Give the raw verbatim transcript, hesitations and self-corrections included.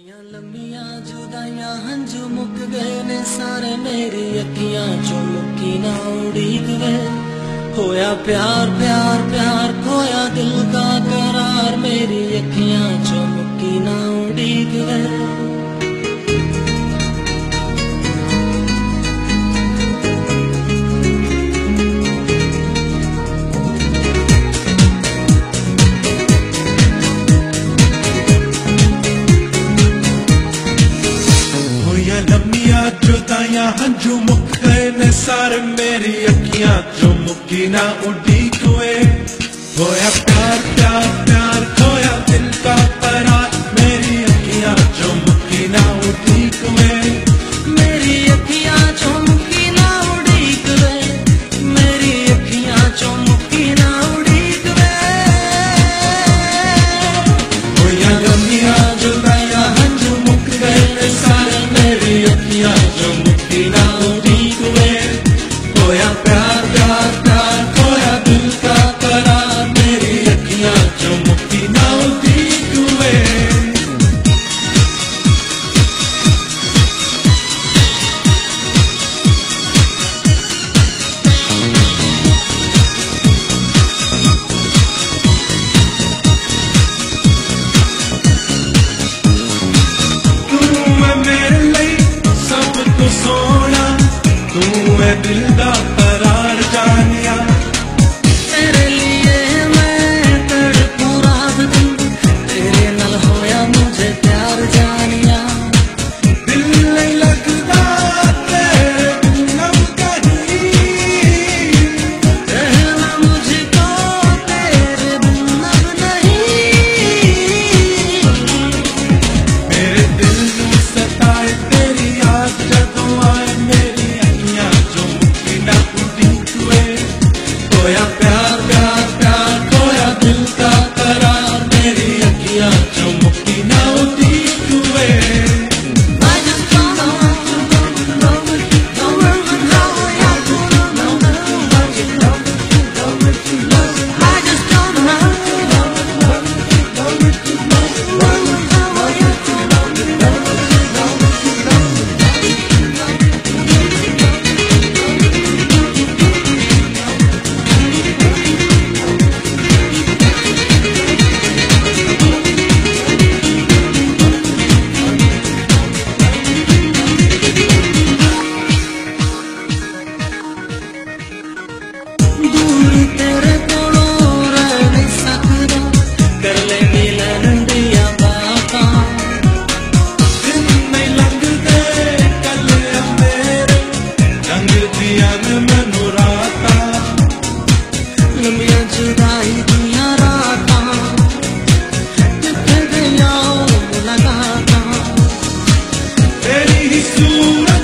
लम्मियां जुदाइयां हंजू मुक गए ने सारे मेरी अखियां चो मुक्की ना उड़ीक गए। होया प्यार प्यार प्यार खोया दिल का करार मेरी अखियां चो मुक्की ना उड़ीक गए। लम्मियां जुदाइयां हंजू मुक गए ने सारे मेरी अखियां जो मुक्की ना उड़ीक हुए। होया प्यार प्यार प्यार खोया दिल का करार मेरी अखियां जो मुक्की ना उड़ीक हुए। मेरी अखियां जो मुक्की ना उड़ीक गए मेरी अखियां जो मुक्की ना उड़ीक गए। होया लम्मियां जुदाइयां हंजू मुक गए ने सारे मेरी अखियां जो मुक्की ना उड़ीक हुए। होया प्यार प्यार प्यार खोया दिल का करार मेरी अखियां जो मुक्की ना उड़ीक हुए। सोना तू है दिल दा करार जानिया तेरे लिए मैं तड़पूं रात दिन तेरे नाल होया मुझे प्यार जानिया। दिल नहीं लगता तेरे बिना कहीं रहना मुझको तेरे बिना नहीं। मेरे दिल नू सताए तेरी याद जदों आए मेरी अखियां जो मुक्की ना उड़ीक हुए। खोया प्यार प्यार प्यार खोया दिल का करार मेरी अखियां जो मुक्की ना उड़ीक हुए। I just don't know what you love, love what you don't work and how I don't know what you love, love what you love. I just don't know love, love what you love, what you love, love how I don't know love, love what you love. दूर तेरे कोलों रह नहीं सकदा कर ले मिलन दिया बातां। दिन नहीं लगदे कल मेरे रंग दिया ने मैनू रातां। लम्मियां जुदाई दियां रातां जिथे गईयां मुलाकातां। तेरी ही सूरत